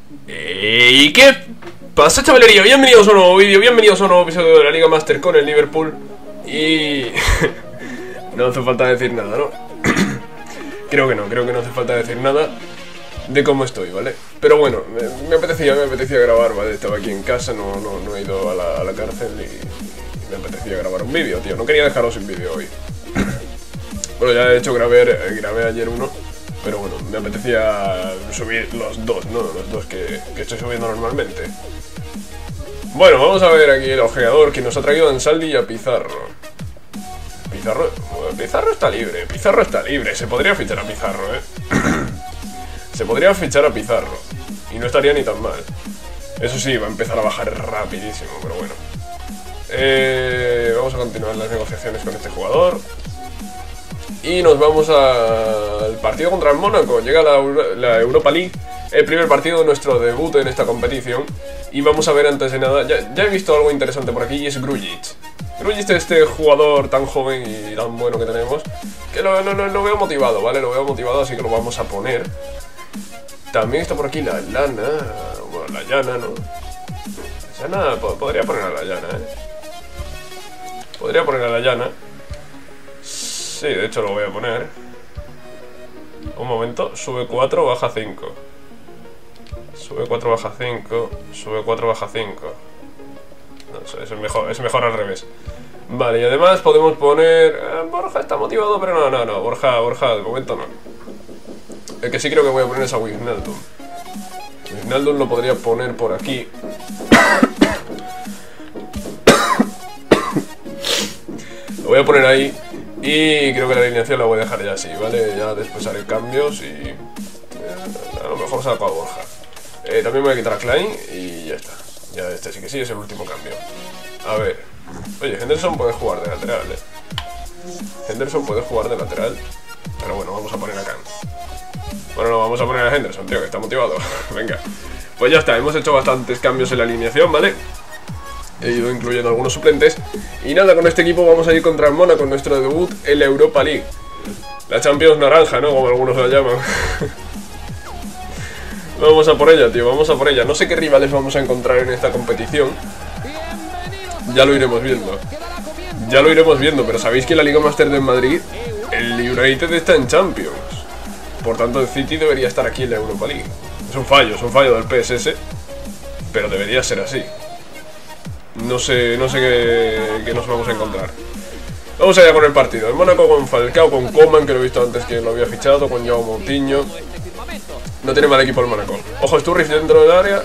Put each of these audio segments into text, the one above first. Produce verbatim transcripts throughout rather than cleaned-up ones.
¿Y qué pasa, chavalería? Bienvenidos a un nuevo vídeo, bienvenidos a un nuevo episodio de la Liga Master con el Liverpool. Y... no hace falta decir nada, ¿no? Creo que no, creo que no hace falta decir nada de cómo estoy, ¿vale? Pero bueno, me, me apetecía, me apetecía grabar, ¿vale? Estaba aquí en casa, no, no, no he ido a la, a la cárcel y, y me apetecía grabar un vídeo, tío. No quería dejaros sin vídeo hoy. Bueno, ya de hecho grabé, grabé ayer uno, pero bueno, me apetecía subir los dos, ¿no? Los dos que, que estoy subiendo normalmente. Bueno, vamos a ver aquí el ojeador que nos ha traído a Ansaldi y a Pizarro. Pizarro, Pizarro está libre, Pizarro está libre, se podría fichar a Pizarro, ¿eh? Se podría fichar a Pizarro y no estaría ni tan mal. Eso sí, va a empezar a bajar rapidísimo, pero bueno. Eh, vamos a continuar las negociaciones con este jugador. Y nos vamos al partido contra el Mónaco. Llega la, la Europa League, el primer partido de nuestro debut en esta competición. Y vamos a ver antes de nada, ya, ya he visto algo interesante por aquí y es Grujic. Grujic es este jugador tan joven y tan bueno que tenemos, que lo, lo, lo veo motivado, ¿vale? Lo veo motivado, así que lo vamos a poner. También está por aquí la Lana, bueno, la Llana, ¿no? La Llana, podría poner a la Llana, ¿eh? Podría poner a la Llana. Sí, de hecho lo voy a poner. Un momento, sube cuatro, baja cinco. Sube cuatro, baja cinco. Sube cuatro, baja cinco. No sé, es mejor, es mejor al revés. Vale, y además podemos poner... Eh, Borja está motivado, pero no, no, no. Borja, Borja, de momento no. El que sí creo que voy a poner es a Wijnaldum. Wijnaldum lo podría poner por aquí. Lo voy a poner ahí. Y creo que la alineación la voy a dejar ya así, ¿vale? Ya después haré cambios y... Eh, a lo mejor saco a Borja. Eh, también voy a quitar a Klein y ya está. Ya este sí que sí es el último cambio. A ver. Oye, Henderson puede jugar de lateral, ¿eh? Henderson puede jugar de lateral. Pero bueno, vamos a poner a Khan. Bueno, no, vamos a poner a Henderson, tío, que está motivado. Venga. Pues ya está, hemos hecho bastantes cambios en la alineación, ¿vale? He ido incluyendo algunos suplentes. Y nada, con este equipo vamos a ir contra el Mónaco con nuestro debut en la Europa League. La Champions naranja, ¿no? Como algunos la llaman. Vamos a por ella, tío, vamos a por ella. No sé qué rivales vamos a encontrar en esta competición. Ya lo iremos viendo. Ya lo iremos viendo, pero sabéis que en la Liga Master de Madrid el United está en Champions. Por tanto el City debería estar aquí en la Europa League. Es un fallo, es un fallo del P S S, pero debería ser así. No sé, no sé qué, qué nos vamos a encontrar. Vamos allá con el partido. El Mónaco con Falcao, con Coman, que lo he visto antes que lo había fichado, con Joao Moutinho. No tiene mal equipo el Mónaco. Ojo, Sturridge dentro del área.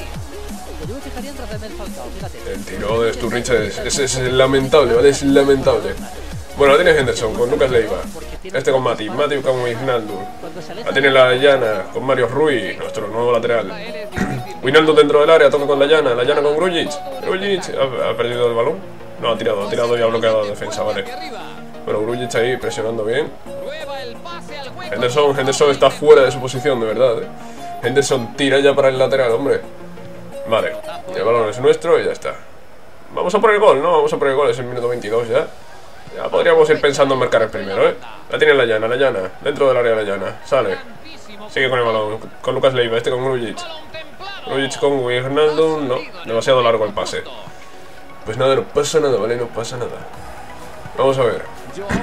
El tiro de Sturridge es, es, es lamentable, ¿vale? Es lamentable. Bueno, la tiene Henderson con Lucas Leiva. Este con Mati, Mati con Wijnaldum. La tiene la Llana con Mario Rui, nuestro nuevo lateral. Wijnaldum dentro del área, toca con la Llana. La Llana con Grujic. Grujic ha, ha perdido el balón. No, ha tirado, ha tirado y ha bloqueado la defensa, vale. Bueno, Grujic ahí presionando bien. Henderson, Henderson está fuera de su posición, de verdad, ¿eh? Henderson tira ya para el lateral, hombre. Vale, el balón es nuestro y ya está. Vamos a por el gol, ¿no? Vamos a por el gol, es el minuto veintidós ya. Ya podríamos ir pensando en marcar el primero, ¿eh? La tiene la Llana, la Llana. Dentro del área la Llana. Sale. Sigue con el balón. Con Lucas Leiva, este con Grujic. Grujic con Wijnaldum. No, demasiado largo el pase. Pues nada, no pasa nada, ¿vale? No pasa nada. Vamos a ver.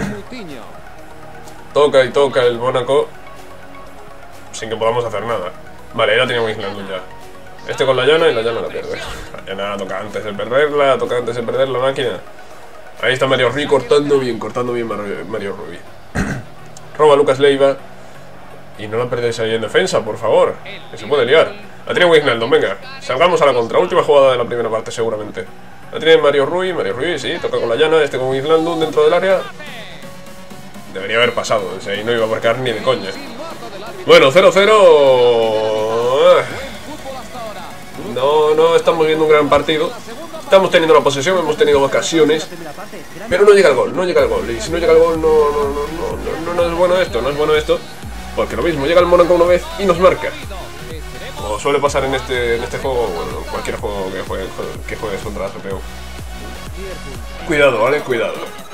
Toca y toca el Mónaco sin que podamos hacer nada. Vale, ya tenía Wijnaldum ya. Este con la Llana y la Llana la pierde. La Llana toca antes de perderla, toca antes de perder la máquina. Ahí está Mario Rui cortando bien, cortando bien Mario, Mario Rui. Roba Lucas Leiva. Y no la perdéis ahí en defensa, por favor. Que se puede liar. La tiene Wijnaldum, venga. Salgamos a la contra. Última jugada de la primera parte, seguramente. La tiene Mario Rui. Mario Rui, sí, toca con la Llana. Este con Wijnaldum dentro del área. Debería haber pasado. O sea, ahí no iba a marcar ni de coña. Bueno, cero cero. No, no estamos viendo un gran partido. Estamos teniendo la posesión, hemos tenido ocasiones, pero no llega el gol, no llega el gol. Y si no llega el gol, no, no, no, no, no, no es bueno esto, no es bueno esto. Porque lo mismo, llega el Mónaco una vez y nos marca. Como suele pasar en este, en este juego, bueno, cualquier juego que juegue, que juegues contra la C P U. Cuidado, ¿vale? Cuidado.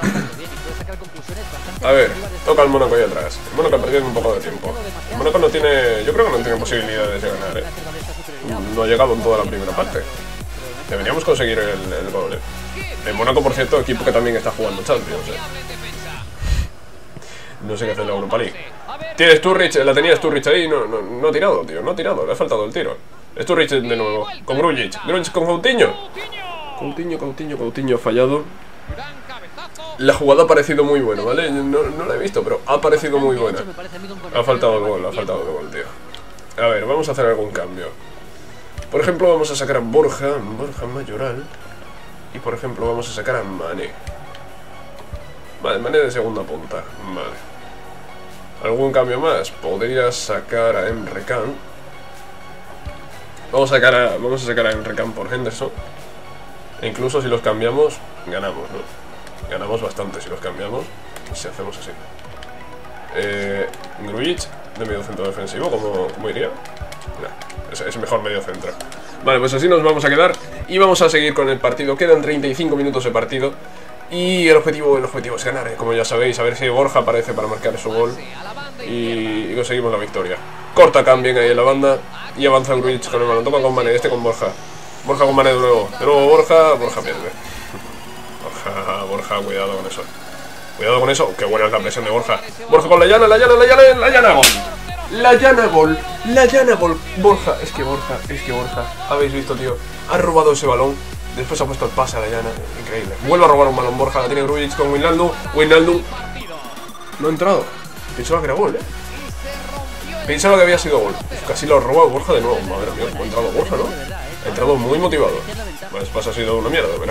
A ver, toca el Mónaco ahí atrás. El Mónaco ha perdido un poco de tiempo. El Mónaco no tiene... Yo creo que no tiene posibilidades de ganar, ¿eh? no ha llegado en toda la primera parte. Deberíamos conseguir el, el gol, ¿eh? El Mónaco, por cierto, equipo que también está jugando Champions, ¿eh? No sé qué hace en la Europa League. Tienes Sturridge, la tenía Sturridge ahí, no, no, no ha tirado, tío, no ha tirado, le ha faltado el tiro. Sturridge de nuevo, con Grujic, Grujic con Coutinho. Coutinho, Coutinho, Coutinho ha fallado. La jugada ha parecido muy buena, ¿vale? No, no la he visto, pero ha parecido muy buena. Ha faltado el gol, ha faltado el gol, tío. A ver, vamos a hacer algún cambio. Por ejemplo, vamos a sacar a Borja, Borja Mayoral. Y por ejemplo, vamos a sacar a Mané. Vale, Mané de segunda punta, vale. ¿Algún cambio más? Podría sacar a Emre Can. Vamos a sacar a, vamos a sacar a Emre Can por Henderson. E incluso si los cambiamos, ganamos, ¿no? Ganamos bastante si los cambiamos. Si hacemos así. Eh, Grujic de medio centro defensivo, ¿cómo, cómo iría? Nah, es, es mejor medio centro. Vale, pues así nos vamos a quedar. Y vamos a seguir con el partido. Quedan treinta y cinco minutos de partido. Y el objetivo, el objetivo es ganar, ¿eh? Como ya sabéis, a ver si Borja aparece para marcar su gol. Y, y conseguimos la victoria. Corta cambien ahí en la banda. Y avanza Grujic con el balón. Toma con Mané, este con Borja. Borja con Mané de nuevo. De nuevo Borja, Borja pierde. Borja, Borja, cuidado con eso. Cuidado con eso. Qué buena es la presión de Borja. Borja con la llana, la llana, la llana, la llana, gol. La llana, gol. La llana, gol. Borja, es que Borja, es que Borja. Habéis visto, tío. Ha robado ese balón. Después ha puesto el pase a la llana. Increíble. Vuelve a robar un balón Borja. La tiene Grujic con Wijnaldum. Wijnaldum. No ha entrado. Pensaba que era gol, eh. Pensaba que había sido gol. Casi lo ha robado Borja de nuevo. Madre mía, cómo ha entrado Borja, ¿no? Ha entrado muy motivado. Pues pasa ha sido una mierda, pero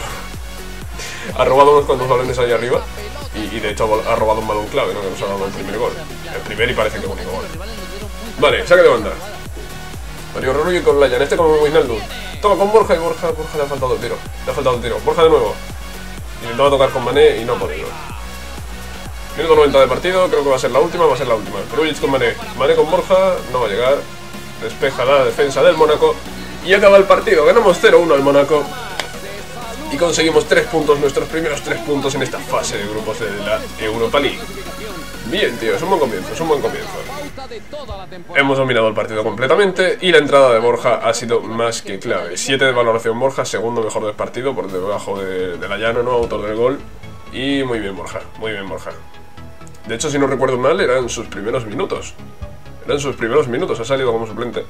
ha robado unos cuantos balones ahí arriba. Y, y de hecho ha robado un balón clave, ¿no? Que nos ha dado el primer gol. El primer y parece que el único gol. Vale, saque de banda. Mario Rulli con la llana. Este con Wijnaldum. Toma con Borja y Borja, Borja le ha faltado el tiro. Le ha faltado el tiro. Borja de nuevo. Intentaba tocar con Mané y no ha podido. Minuto noventa de partido, creo que va a ser la última, va a ser la última. Grujic con Mané. Mané con Borja, no va a llegar. Despeja la defensa del Mónaco. Y acaba el partido. Ganamos cero uno al Mónaco. Y conseguimos tres puntos, nuestros primeros tres puntos en esta fase de grupos de la Europa League. Bien, tío, es un buen comienzo, es un buen comienzo. Hemos dominado el partido completamente y la entrada de Borja ha sido más que clave. siete de valoración Borja, segundo mejor del partido, por debajo de, de la llana, ¿no? Autor del gol. Y muy bien Borja, muy bien Borja. De hecho, si no recuerdo mal, eran sus primeros minutos. Eran sus primeros minutos, ha salido como suplente.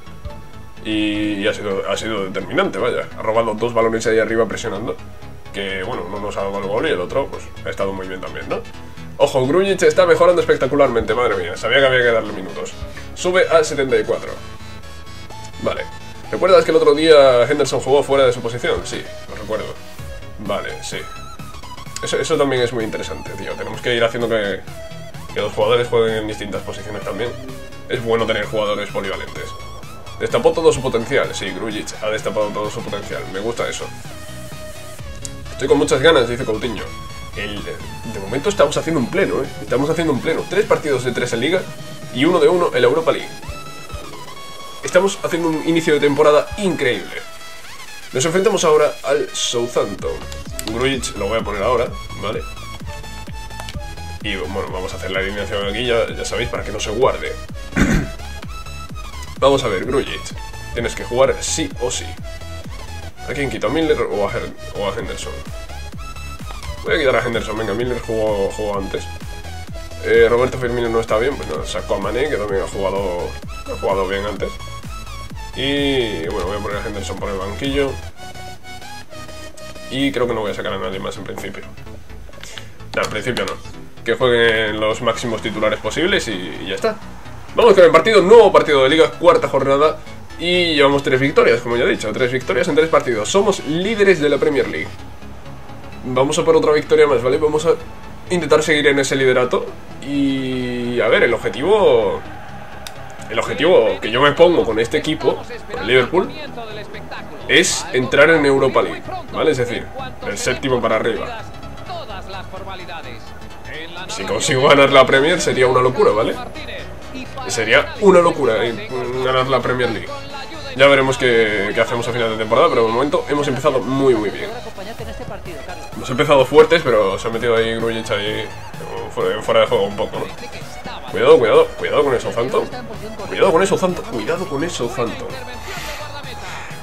Y ha sido, ha sido determinante, vaya. Ha robado dos balones ahí arriba presionando. Que, bueno, uno nos ha dado el gol y el otro, pues, ha estado muy bien también, ¿no? Ojo, Grujic está mejorando espectacularmente, madre mía. Sabía que había que darle minutos. Sube a setenta y cuatro. Vale. ¿Recuerdas que el otro día Henderson jugó fuera de su posición? Sí, lo recuerdo. Vale, sí. Eso, eso también es muy interesante, tío. Tenemos que ir haciendo que, que los jugadores jueguen en distintas posiciones también. Es bueno tener jugadores polivalentes. Destapó todo su potencial. Sí, Grujic ha destapado todo su potencial. Me gusta eso. Estoy con muchas ganas, dice Coutinho. El, de momento estamos haciendo un pleno, ¿eh? Estamos haciendo un pleno. Tres partidos de tres en Liga y uno de uno en la Europa League. Estamos haciendo un inicio de temporada increíble. Nos enfrentamos ahora al Southampton. Grujic lo voy a poner ahora, ¿vale? Y bueno, vamos a hacer la alineación aquí, ya, ya sabéis, para que no se guarde. Vamos a ver, Grujic. Tienes que jugar sí o sí. ¿A quién quito? ¿A Milner o a, Her o a Henderson? Voy a quitar a Henderson, venga, Milner jugó, jugó antes. eh, Roberto Firmino no está bien, pues no, sacó a Mané, que también ha jugado, ha jugado bien antes. Y bueno, voy a poner a Henderson por el banquillo. Y creo que no voy a sacar a nadie más en principio. No, en principio no. Que jueguen los máximos titulares posibles y, y ya está. Vamos con el partido, nuevo partido de Liga, cuarta jornada. Y llevamos tres victorias, como ya he dicho. Tres victorias en tres partidos. Somos líderes de la Premier League. Vamos a por otra victoria más, ¿vale? Vamos a intentar seguir en ese liderato. Y a ver, el objetivo... El objetivo que yo me pongo con este equipo, con el Liverpool, es entrar en Europa League, ¿vale? Es decir, el séptimo para arriba. Si consigo ganar la Premier sería una locura, ¿vale? Sería una locura ganar la Premier League. Ya veremos qué, qué hacemos a final de temporada, pero de momento hemos empezado muy muy bien. Hemos empezado fuertes, pero se ha metido ahí Grujic ahí fuera, fuera de juego un poco, ¿no? Cuidado, cuidado, cuidado con eso, Southampton. Cuidado con eso, Southampton. Cuidado con eso, Southampton.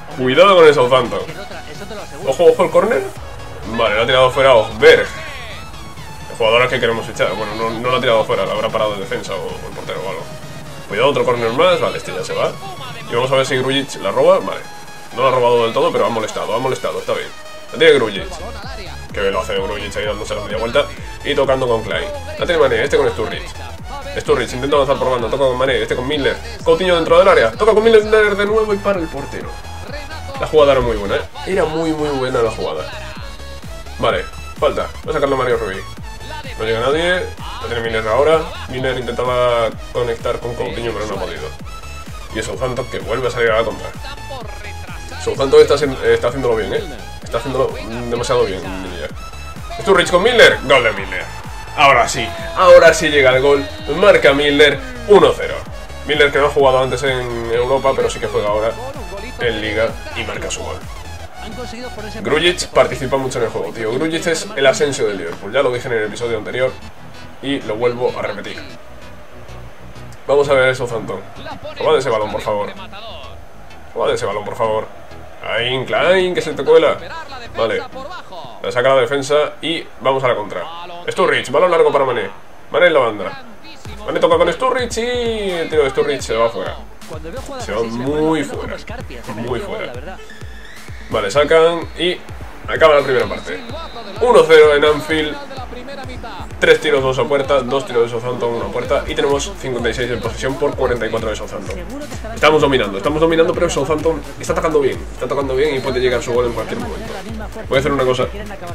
Cuidado con el Southampton. Ojo, ojo el córner. Vale, lo ha tirado fuera Osberg. El jugador al que queremos echar. Bueno, no, no lo ha tirado fuera, lo habrá parado de defensa o el portero o algo. Cuidado, otro córner más. Vale, este ya se va. Y vamos a ver si Grujic la roba. Vale, no lo ha robado del todo, pero ha molestado, ha molestado, está bien. La tiene Grujic. Que bien lo hace Grujic ahí dándose la media vuelta. Y tocando con Klein. La tiene Mané, este con Sturridge. Sturridge intenta avanzar por banda, toca con Mané, este con Milner. Coutinho dentro del área, toca con Milner de nuevo y para el portero. La jugada era muy buena, ¿eh? Era muy muy buena la jugada. Vale, falta, va a sacarlo Mario Rui. No llega nadie, la tiene Milner ahora. Milner intentaba conectar con Coutinho pero no ha podido. Y es Southampton que vuelve a salir a la contra. Southampton está, está haciéndolo bien, ¿eh? Está haciéndolo demasiado bien. Sturridge con Milner, gol de Milner. Ahora sí, ahora sí llega el gol. Marca Milner uno cero. Milner que no ha jugado antes en Europa, pero sí que juega ahora en Liga y marca su gol. Grujic participa mucho en el juego, tío. Grujic es el Asensio del Liverpool. Ya lo dije en el episodio anterior y lo vuelvo a repetir. Vamos a ver el Southampton. Juega de ese balón, por favor. Juega de ese balón, por favor. Ahí, Klein, que se te cuela. Vale. La saca la defensa y vamos a la contra. Sturridge, balón largo para Mané. Mané en la banda. Mané toca con Sturridge y el tiro de Sturridge se va fuera. Se va muy fuera. Muy fuera. Vale, sacan y acaba la primera parte. uno cero en Anfield. tres tiros, dos a puerta. dos tiros de Southampton, uno a puerta. Y tenemos cincuenta y seis en posesión por cuarenta y cuatro de Southampton. Estamos dominando, estamos dominando, pero Southampton está atacando bien. Está atacando bien y puede llegar su gol en cualquier momento. Voy a hacer una cosa.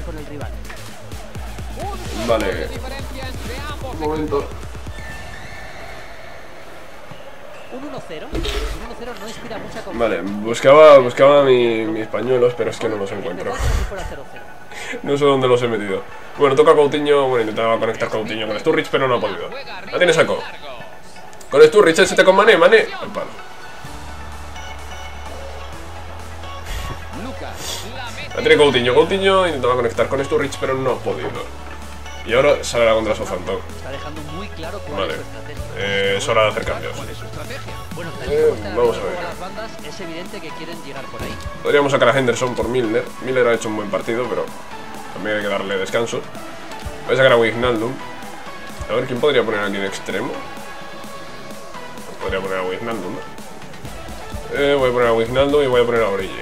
Vale. Un momento. Vale, buscaba, buscaba mi, mis pañuelos, pero es que no los encuentro. No sé dónde los he metido. Bueno, toca Coutinho. Bueno, intentaba conectar Coutinho con Sturridge, pero no ha podido. La tiene Saco. Con Sturridge, el siete con Mané, Mané. Al palo. La tiene Coutinho. Coutinho intentaba conectar con Sturridge, pero no ha podido. Y ahora sale la contra Southampton. Vale. Eh, es hora de hacer cambios. Eh, vamos a ver. Podríamos sacar a Henderson por Milner. Milner ha hecho un buen partido, pero también hay que darle descanso. Voy a sacar a Wijnaldum. A ver, ¿quién podría poner aquí de extremo? Podría poner a Wijnaldum, ¿no? Eh, voy a poner a Wijnaldum y voy a poner a Origi.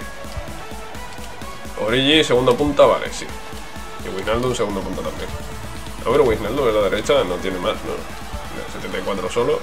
Origi, segunda punta, vale, sí. Y Wijnaldum, segunda punta también. A ver, Wijnaldum en la derecha no tiene más, ¿no? setenta y cuatro solo.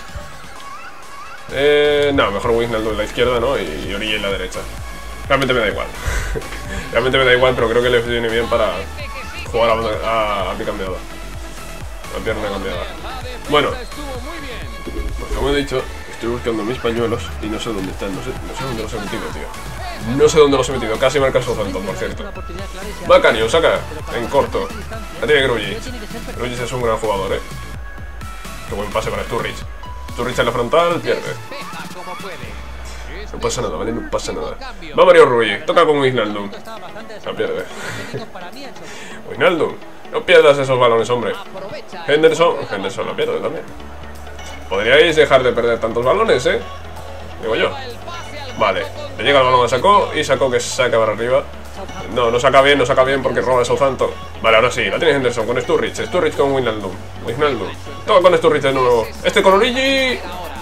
Eh, no, mejor Wijnaldum en la izquierda, ¿no? Y, y Origi en la derecha. Realmente me da igual. Realmente me da igual, pero creo que le viene bien para jugar a, a, a pie cambiado. A pierna cambiada. Bueno, pues como he dicho, estoy buscando mis pañuelos y no sé dónde están. No sé, no sé dónde los he metido, tío. No sé dónde los he metido. Casi marca el Southampton, por cierto. Macario, saca en corto. La tiene Grujic. Grujic es un gran jugador, ¿eh? Qué buen pase para Sturridge. Sturridge en la frontal, pierde. No pasa nada, ¿vale? No pasa nada. Va Mario Rui, toca con Wijnaldum. La pierde. Wijnaldum, no pierdas esos balones, hombre. Henderson, Henderson la pierde también. Podríais dejar de perder tantos balones, ¿eh? Digo yo. Vale, le llega el balón a Saco y Saco que saca para arriba. No, no saca bien, no saca bien porque roba el Southampton. Vale, ahora sí, la tiene Henderson con Sturridge. Sturridge con Wijnaldum. Wijnaldum. Toca con Sturridge de nuevo. Este con Origi.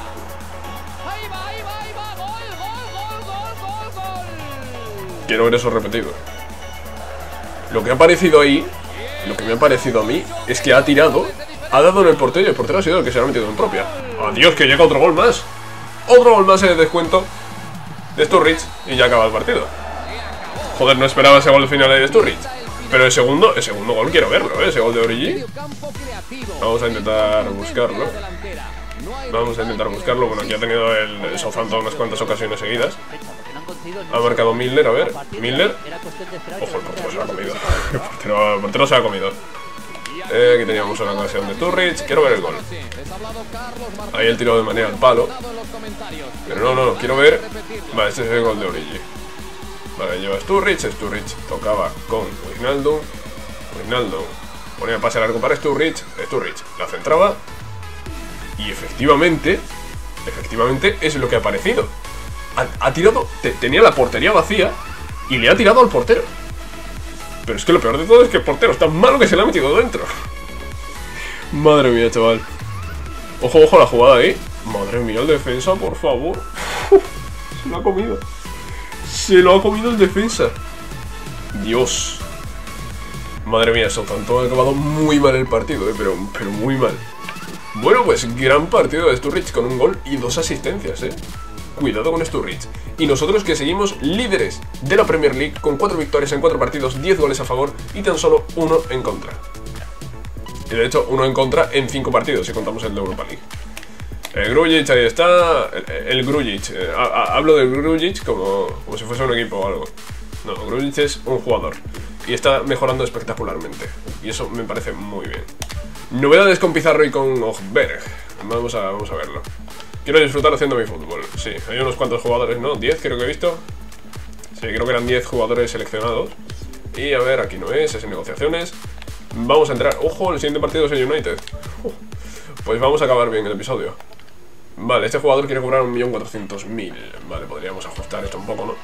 Quiero ver eso repetido. Lo que ha parecido ahí, lo que me ha parecido a mí, es que ha tirado, ha dado en el portero y el portero ha sido el que se lo ha metido en propia. ¡Adiós, que llega otro gol más! Otro gol más en el descuento de Sturridge y ya acaba el partido. Joder, no esperaba ese gol final de Sturridge. Pero el segundo, el segundo gol quiero verlo, ¿eh? Ese gol de Origi. Vamos a intentar buscarlo. Vamos a intentar buscarlo. Bueno, aquí ha tenido el, el Southampton unas cuantas ocasiones seguidas. Ha marcado Milner, a ver. Milner. Ojo, el portero se lo ha comido. El portero, el portero se lo ha comido. Eh, aquí teníamos una ocasión de Sturridge. Quiero ver el gol. Ahí el tiro de Mané al palo. Pero no, no, quiero ver. Vale, este es el gol de Origi. Vale, lleva Sturridge. Sturridge tocaba con Wijnaldum. Wijnaldum ponía pase largo para Sturridge. Sturridge la centraba. Y efectivamente, efectivamente es lo que ha aparecido. Ha, ha tirado... Te, tenía la portería vacía y le ha tirado al portero. Pero es que lo peor de todo es que el portero es tan malo que se le ha metido dentro. Madre mía, chaval. Ojo, ojo la jugada ahí. Madre mía, el defensa, por favor. Se lo ha comido. Se lo ha comido el defensa. Dios. Madre mía, Southampton ha acabado muy mal el partido, eh, pero, pero muy mal. Bueno, pues gran partido de Sturridge con un gol y dos asistencias, eh. Cuidado con Sturridge. Y nosotros que seguimos líderes de la Premier League con cuatro victorias en cuatro partidos, diez goles a favor y tan solo uno en contra. Y de hecho, uno en contra en cinco partidos, si contamos el de Europa League. El Grujic, ahí está. El, el Grujic. Eh, ha, ha, hablo del Grujic como, como si fuese un equipo o algo. No, Grujic es un jugador. Y está mejorando espectacularmente. Y eso me parece muy bien. Novedades con Pizarro y con Hojberg. Vamos a, vamos a verlo. Quiero disfrutar haciendo mi fútbol. Sí, hay unos cuantos jugadores, ¿no? diez creo que he visto. Sí, creo que eran diez jugadores seleccionados. Y a ver, aquí no es, es en negociaciones. Vamos a entrar. Ojo, el siguiente partido es el United. Uh, pues vamos a acabar bien el episodio. Vale, este jugador quiere cobrar un millón cuatrocientos mil. Vale, podríamos ajustar esto un poco, ¿no?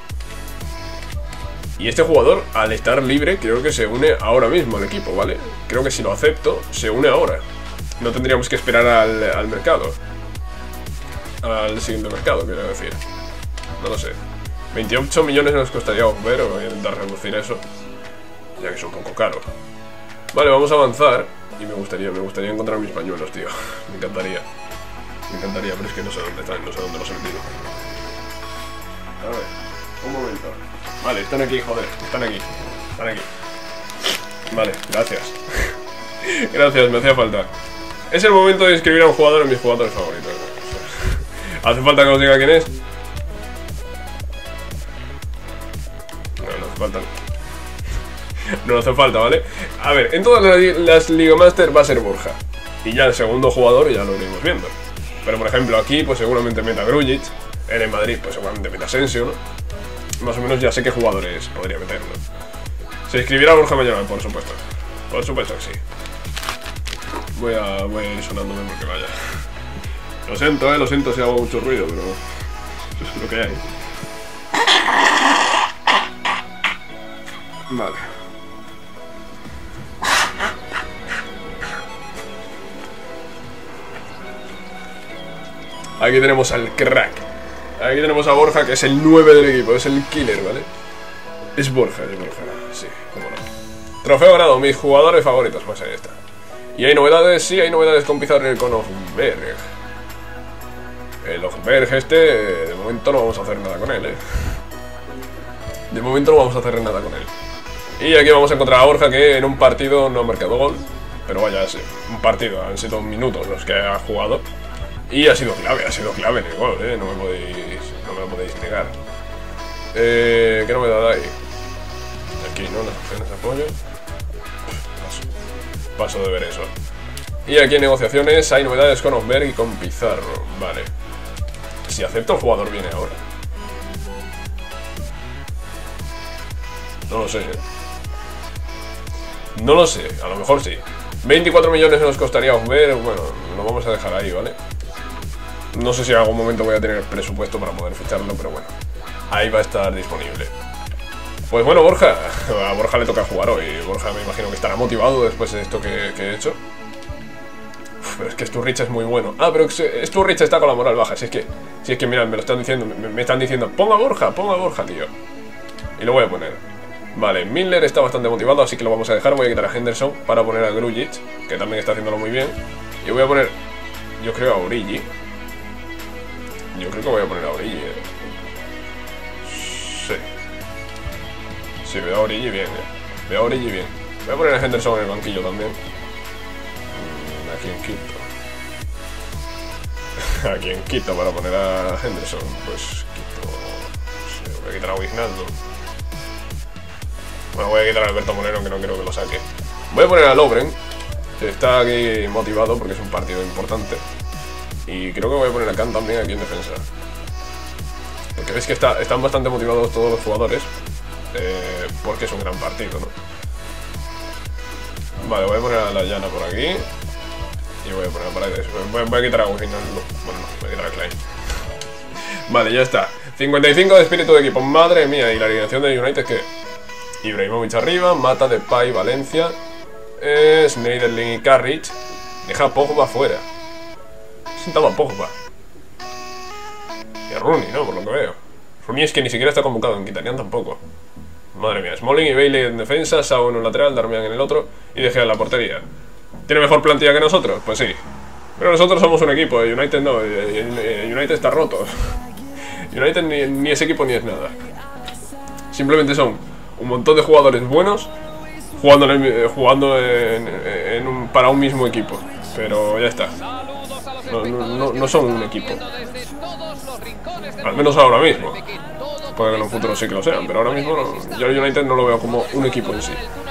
Y este jugador, al estar libre, creo que se une ahora mismo al equipo, ¿vale? Creo que si lo acepto, se une ahora. No tendríamos que esperar al, al mercado. Al siguiente mercado, quiero decir. No lo sé. veintiocho millones nos costaría ver, o voy a intentar reducir eso, ya que es un poco caro. Vale, vamos a avanzar. Y me gustaría, me gustaría encontrar mis pañuelos, tío. Me encantaría. Me encantaría, pero es que no sé dónde están, no sé dónde los he metido. A ver, un momento. Vale, están aquí, joder, están aquí. Están aquí. Vale, gracias. Gracias, me hacía falta. Es el momento de inscribir a un jugador en mis jugadores favoritos. ¿Hace falta que os diga quién es? No, no hace falta. No hace falta, ¿vale? A ver, en todas las, las Liga Master va a ser Borja. Y ya el segundo jugador ya lo iremos viendo. Pero por ejemplo aquí, pues seguramente meta Grujic. En el Madrid, pues seguramente meta Asensio, ¿no? Más o menos ya sé qué jugadores podría meter, ¿no? Se inscribirá Borja mañana, por supuesto. Por supuesto que sí. Voy a, voy a ir sonándome porque vaya. Lo siento, eh, lo siento si hago mucho ruido, pero eso es lo que hay. Vale. Aquí tenemos al crack. Aquí tenemos a Borja, que es el nueve del equipo, es el killer, ¿vale? Es Borja, es Borja, sí, cómo no. Trofeo ganado, mis jugadores favoritos, pues ahí está. ¿Y hay novedades? Sí, hay novedades con Pizarro y con Hojberg. El Hojberg este, de momento no vamos a hacer nada con él, ¿eh? De momento no vamos a hacer nada con él. Y aquí vamos a encontrar a Borja, que en un partido no ha marcado gol. Pero vaya, sí, un partido, han sido minutos los que ha jugado. Y ha sido clave, ha sido clave en el gol, ¿eh? No me podéis, no me lo podéis negar. Eh, ¿Qué novedad hay? Aquí, ¿no? Las opciones de apoyo. Paso. Paso de ver eso. Y aquí en negociaciones hay novedades con Hojberg y con Pizarro. Vale. Si acepto, el jugador viene ahora. No lo sé, ¿eh? No lo sé, a lo mejor sí. veinticuatro millones nos costaría Hojberg. Bueno, lo vamos a dejar ahí, ¿vale? No sé si en algún momento voy a tener presupuesto para poder ficharlo, pero bueno, ahí va a estar disponible. Pues bueno, Borja, a Borja le toca jugar hoy. Borja me imagino que estará motivado después de esto que, que he hecho. Uf, pero es que Sturridge es muy bueno. Ah, pero Sturridge está con la moral baja. Si es que, si es que mirad, me lo están diciendo, me, me están diciendo, ponga Borja, ponga Borja, tío. Y lo voy a poner. Vale, Milner está bastante motivado, así que lo vamos a dejar. Voy a quitar a Henderson para poner a Grujic, que también está haciéndolo muy bien. Y voy a poner, yo creo, a Origi. Yo creo que voy a poner a Origi, eh. Sí. Sí, veo a Origi bien, eh. Veo a Origi bien. Voy a poner a Henderson en el banquillo también. ¿A quién quito? ¿A quién quito para poner a Henderson? Pues quito... No sé, voy a quitar a Wijnaldum. Bueno, voy a quitar a Alberto Moreno, que no creo que lo saque. Voy a poner a Lovren, que está aquí motivado porque es un partido importante. Y creo que voy a poner a Khan también aquí en defensa. Porque veis que está, están bastante motivados todos los jugadores. Eh, porque es un gran partido, ¿no? Vale, voy a poner a la Llana por aquí. Y voy a poner a Paredes. Voy, voy a quitar a Wijnaldum. Bueno, no, voy a quitar a Klein. Vale, ya está. cincuenta y cinco de espíritu de equipo. Madre mía, y la alineación de United que... Ibrahimovic arriba, Mata, Depay, Valencia, eh, Schneiderlin y Carrick. Deja a Pogba fuera. Sentaba a Pogba. Y a Rooney, ¿no? Por lo que veo. Rooney es que ni siquiera está convocado, en Kitarian tampoco. Madre mía, Smalling y Bailey en defensa, Sao en un lateral, Darmian en el otro y De Gea en la portería. ¿Tiene mejor plantilla que nosotros? Pues sí. Pero nosotros somos un equipo, United no, United está roto. United ni, ni es equipo ni es nada. Simplemente son un montón de jugadores buenos jugando, en, el, jugando en, en un, para un mismo equipo. Pero ya está. No, no, no, no son un equipo. Al menos ahora mismo. Puede que en un futuro sí que lo sean, pero ahora mismo no, yo United no lo veo como un equipo en sí.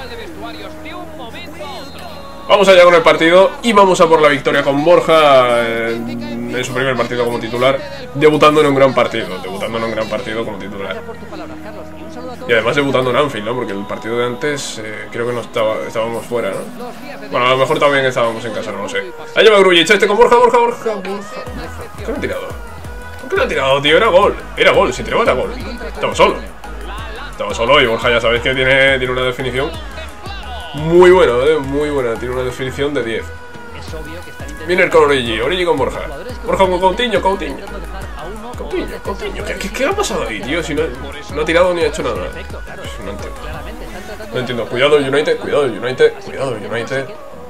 Vamos allá con el partido y vamos a por la victoria con Borja en, en su primer partido como titular, debutando en un gran partido, debutando en un gran partido como titular. Y además debutando en Anfield, ¿no? Porque el partido de antes eh, creo que no estaba, estábamos fuera, ¿no? Bueno, a lo mejor también estábamos en casa, no lo sé. Ahí lleva Grujic, este con Borja, Borja, Borja, Borja, Borja. ¿Qué me ha tirado? ¿Por qué lo ha tirado, tío? Era gol, era gol, si tiraba era gol. Estaba solo. Estaba solo y Borja ya sabéis que tiene, tiene una definición muy buena, ¿eh? Muy buena, tiene una definición de diez. Viene con Origi, Origi con Borja. Borja con Coutinho, Coutinho. Coutinho, Coutinho. ¿Qué, qué, ¿Qué ha pasado ahí, tío? Si no, no ha tirado ni ha hecho nada. No entiendo. No entiendo. Cuidado United, cuidado United, cuidado United.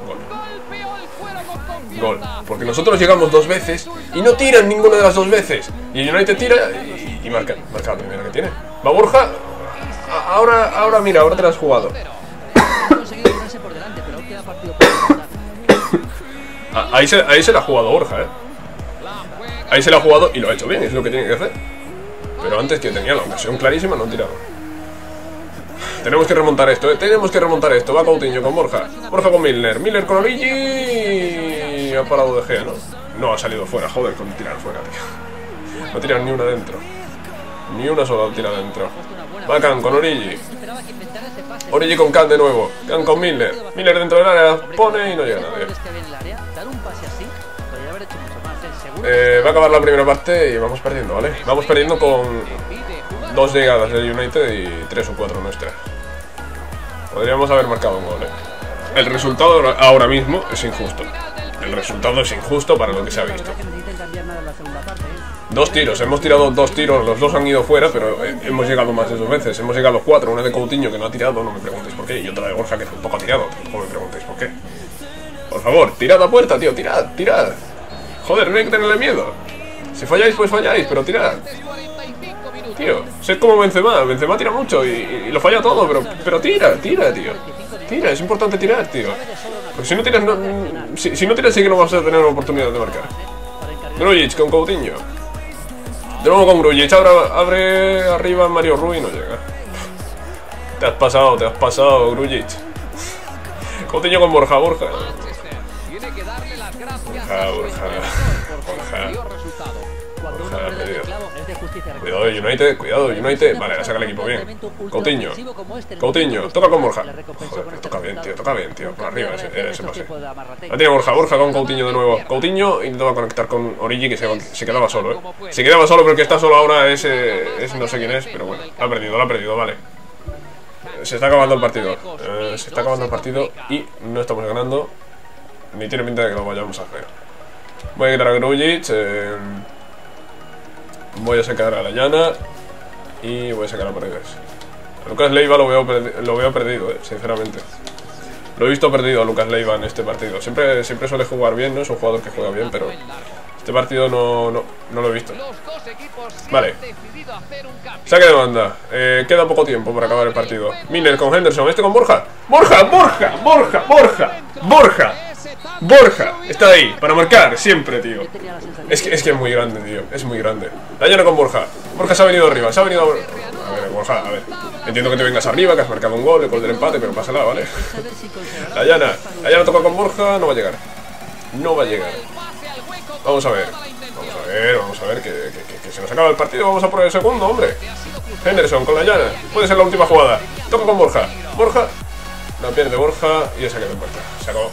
Gol. Gol. Porque nosotros llegamos dos veces y no tiran ninguna de las dos veces. Y el United tira y, y marca, marca la primera que tiene. Va Borja. Ahora, ahora mira, ahora te la has jugado. Ahí se, ahí se la ha jugado Borja, eh. Ahí se la ha jugado y lo ha hecho bien, es lo que tiene que hacer. Pero antes que tenía la ocasión clarísima, no ha tirado. Tenemos que remontar esto, eh. Tenemos que remontar esto. Va Coutinho con Borja. Borja con Milner. Milner con Origi. Ha parado De Gea, ¿no? No ha salido fuera, joder, con tirar fuera, tío. No tiran ni una dentro. Ni una sola tira dentro. Va Can con Origi. Origi con Can de nuevo. Can con Milner. Milner dentro del área. Pone y no llega nadie. Eh, va a acabar la primera parte y vamos perdiendo, ¿vale? Vamos perdiendo con dos llegadas del United y tres o cuatro nuestras. Podríamos haber marcado un gol, ¿eh? El resultado ahora mismo es injusto. El resultado es injusto para lo que se ha visto. Dos tiros, hemos tirado dos tiros, los dos han ido fuera, pero hemos llegado más de dos veces. Hemos llegado cuatro, una de Coutinho que no ha tirado, no me preguntéis por qué, y otra de Borja que tampoco ha tirado, tampoco me preguntéis por qué. Por favor, tirad a puerta, tío, tirad, tirad. Joder, no hay que tenerle miedo. Si falláis, pues falláis, pero tirad. Tío, sed como Benzema, Benzema tira mucho y, y lo falla todo, pero, pero tira, tira, tío. Tira, es importante tirar, tío. Porque si no tiras, no, si, si no tiras sí que no vas a tener oportunidad de marcar. Grujic con Coutinho. De nuevo con Grujic, ahora abre arriba Mario Rui y no llega. Te has pasado, te has pasado, Grujic. Coutinho con Borja, Borja. Borja, Borja. Borja. Borja, perdido. Cuidado de United, cuidado de United. Vale, la saca el equipo bien. Coutinho. Coutinho, toca con Borja. Joder, toca bien, tío, toca bien, tío. Por arriba ese, ese pase. La tiene Borja, Borja con Coutinho de nuevo. Coutinho intentaba conectar con Origi que se, se quedaba solo, eh. Se quedaba solo, pero el que está solo ahora es, eh, es no sé quién es, pero bueno. Lo ha perdido, lo ha perdido, vale. Se está acabando el partido. Eh, se está acabando el partido y no estamos ganando. Ni tiene pinta de que lo vayamos a hacer. Voy a quitar a Grujic. Eh, voy a sacar a la Llana. Y voy a sacar a Paredes. A Lucas Leiva lo veo, lo veo perdido, eh, sinceramente. Lo he visto perdido a Lucas Leiva en este partido. Siempre, siempre suele jugar bien, ¿no? Es un jugador que juega bien, pero este partido no, no, no lo he visto. Vale. Saque de banda. Eh, queda poco tiempo para acabar el partido. Milner con Henderson. Este con Borja. ¡Borja! ¡Borja! ¡Borja! ¡Borja! ¡Borja! Borja, está ahí, para marcar, siempre, tío. Es que, es que es muy grande, tío, es muy grande. La Llana con Borja. Borja se ha venido arriba, se ha venido... A ver, Borja, a ver. Entiendo que te vengas arriba, que has marcado un gol, el gol del empate, pero pásala, ¿vale? La Llana, la Llana toca con Borja, no va a llegar. No va a llegar. Vamos a ver. Vamos a ver, vamos a ver, que, que, que, que se nos acaba el partido, vamos a por el segundo, hombre. Henderson con la Llana, puede ser la última jugada. Toca con Borja. Borja, la pierde Borja y esa queda en puerta. Se acabó.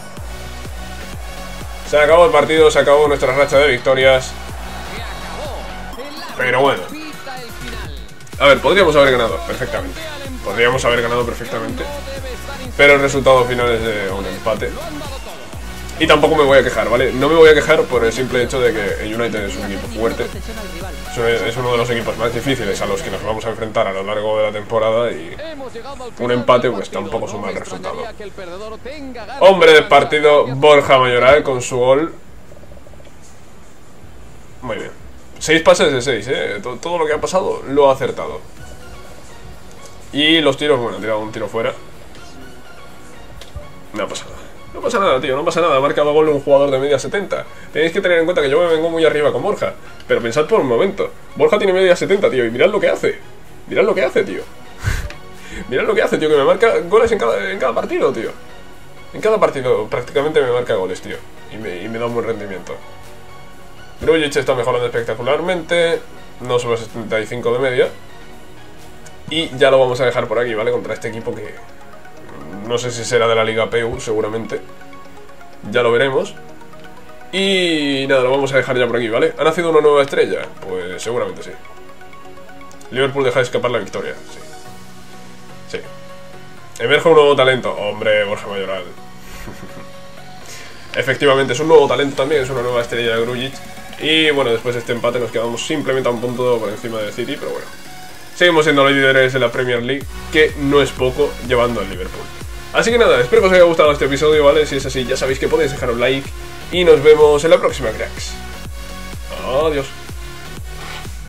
Se acabó el partido, se acabó nuestra racha de victorias. Pero bueno, A ver, podríamos haber ganado perfectamente. Podríamos haber ganado perfectamente. Pero el resultado final es de un empate. Y tampoco me voy a quejar, ¿vale? No me voy a quejar por el simple hecho de que el United es un equipo fuerte. Es uno de los equipos más difíciles a los que nos vamos a enfrentar a lo largo de la temporada. Y un empate pues tampoco es un mal resultado. Hombre del partido, Borja Mayoral con su gol. Muy bien. Seis pases de seis, ¿eh? Todo, todo lo que ha pasado lo ha acertado. Y los tiros, bueno, ha tirado un tiro fuera. No pasa nada. No pasa nada, tío, no pasa nada. Ha marcado gol un jugador de media setenta. Tenéis que tener en cuenta que yo me vengo muy arriba con Borja. Pero pensad por un momento. Borja tiene media setenta, tío, y mirad lo que hace. Mirad lo que hace, tío. Mirad lo que hace, tío, que me marca goles en cada, en cada partido, tío. En cada partido prácticamente me marca goles, tío. Y me, y me da un buen rendimiento. Grujic está mejorando espectacularmente. No solo setenta y cinco de media. Y ya lo vamos a dejar por aquí, ¿vale? Contra este equipo que... no sé si será de la Liga P U, seguramente. Ya lo veremos. Y nada, lo vamos a dejar ya por aquí, ¿vale? ¿Ha nacido una nueva estrella? Pues seguramente sí. Liverpool deja de escapar la victoria, sí. Sí. Emerge un nuevo talento. Hombre, Borja Mayoral. Efectivamente, es un nuevo talento también, es una nueva estrella de Grujic. Y bueno, después de este empate nos quedamos simplemente a un punto por encima del City, pero bueno. Seguimos siendo los líderes de la Premier League, que no es poco llevando al Liverpool. Así que nada, espero que os haya gustado este episodio, ¿vale? Si es así, ya sabéis que podéis dejar un like y nos vemos en la próxima, cracks. Adiós.